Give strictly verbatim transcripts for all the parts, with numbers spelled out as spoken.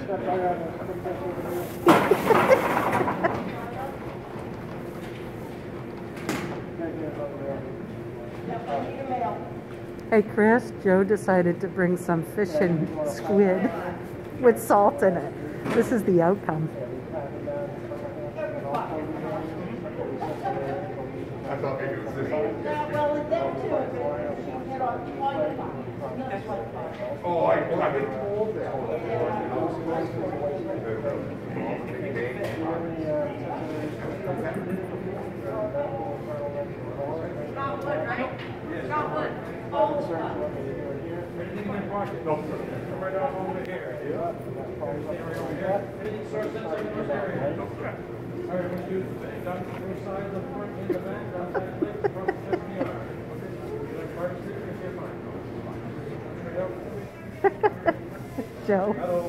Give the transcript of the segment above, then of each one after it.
Hey Chris, Joe decided to bring some fish and squid with salt in it. This is the outcome. I thought maybe it was this. Well, it's them too, but she can get on all your time. Oh, I, I've been told that. Not wood, right? Not wood. All stuff. Anything in your pocket? No. Come right down over here. Yeah. Anything starts inside those areas? No. All right, we're going to do down the first side, the front, in the back, down that leg, front, chest, and the arm. Okay? You like part of it, if you're fine. Joe. Hello.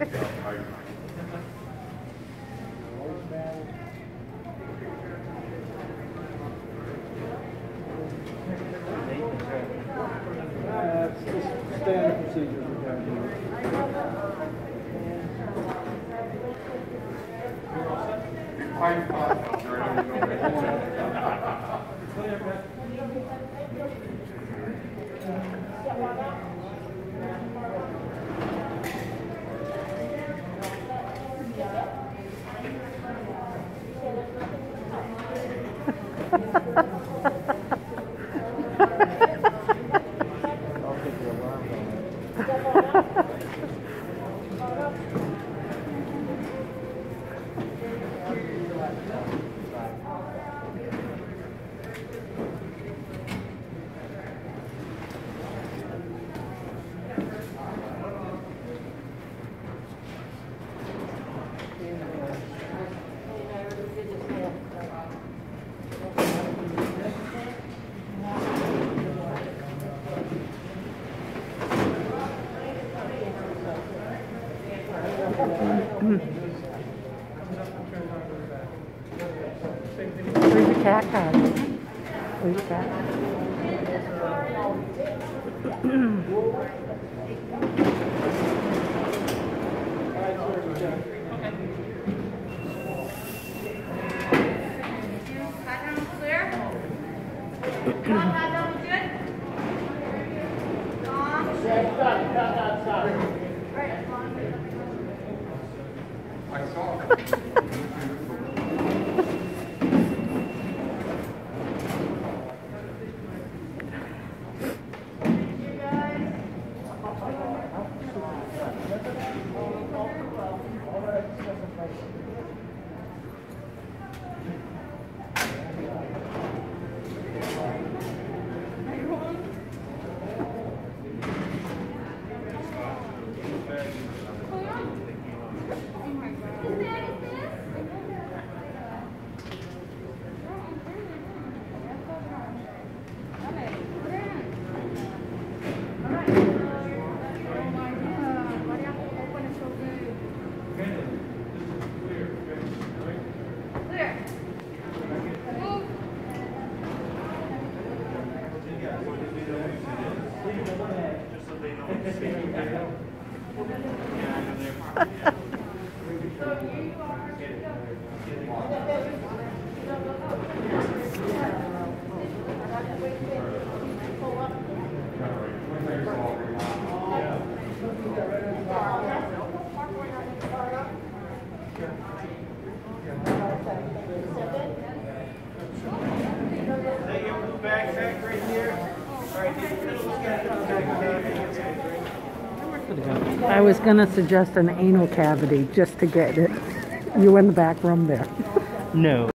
That's just standard procedure we have here. I'm fine. Where's your cat card? Where's your cat? I saw it. I was going to suggest an anal cavity just to get it. You in the back room there. No.